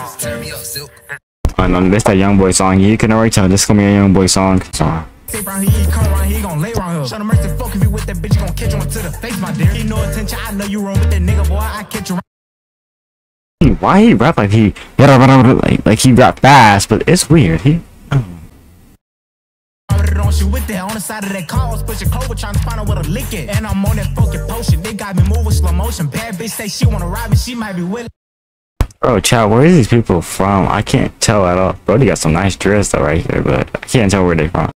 And this that young boy song. You can already tell this is gonna be a young boy song. Why he rap like he like he rap fast, but it's weird. He with that on the side of that car, pushing clover trying to find out where to lick it. And I'm on that fucking potion. They got me moving slow motion. Bad bitch say she wanna ride me, she might be willing. Bro, chat, where are these people from? I can't tell at all. Bro, they got some nice dress though right here, but I can't tell where they from.